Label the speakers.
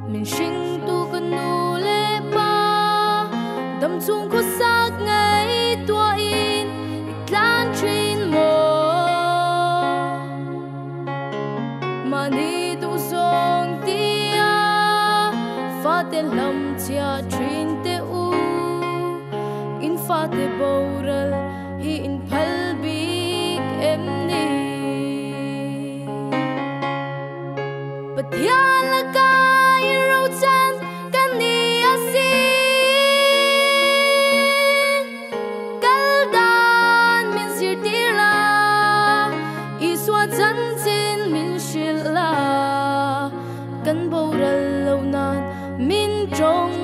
Speaker 1: mình sinh tu con nu lệ ba đâm chung khúc sắc ngày tua in lan trên mồ mà đi tu song tia pha te lam chia train te u in pha te boral hi in phal big em ni pathian la kai ro chan kan ni asi kal dan min sir tira I swa chan chin min shila kan boral lo nan min trong